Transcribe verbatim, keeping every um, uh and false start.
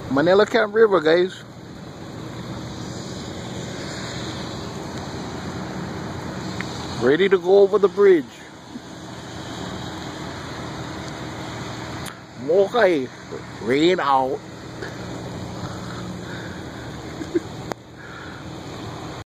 Manila Camp River, guys. Ready to go over the bridge. Okay, rain out.